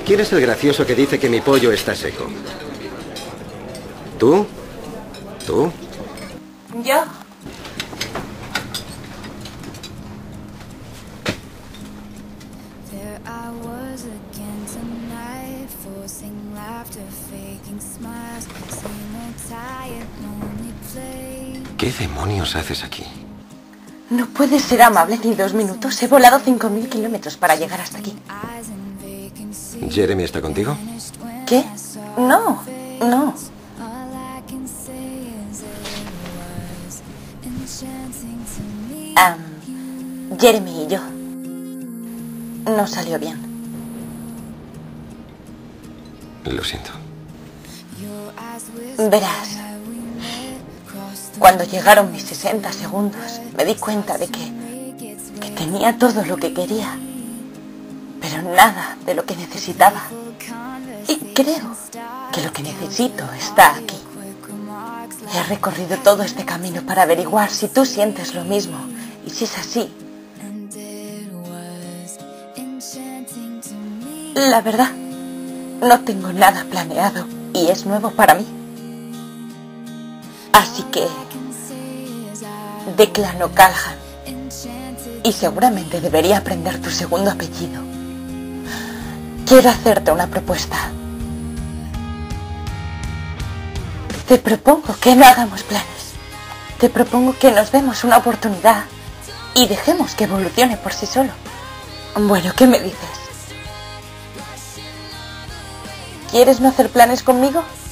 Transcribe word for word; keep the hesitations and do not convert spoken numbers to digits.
¿Quién es el gracioso que dice que mi pollo está seco? ¿Tú? ¿Tú? ¿Yo? ¿Qué demonios haces aquí? No puedes ser amable ni dos minutos. He volado cinco mil kilómetros para llegar hasta aquí. ¿Jeremy está contigo? ¿Qué? No, no. Um, Jeremy y yo. No salió bien. Lo siento. Verás. Cuando llegaron mis sesenta segundos, me di cuenta de que, que tenía todo lo que quería, pero nada de lo que necesitaba. Y creo que lo que necesito está aquí. He recorrido todo este camino para averiguar si tú sientes lo mismo, y si es así. La verdad, no tengo nada planeado y es nuevo para mí. Así que Declan O'Callaghan, y seguramente debería aprender tu segundo apellido. Quiero hacerte una propuesta. Te propongo que no hagamos planes. Te propongo que nos demos una oportunidad y dejemos que evolucione por sí solo. Bueno, ¿qué me dices? ¿Quieres no hacer planes conmigo?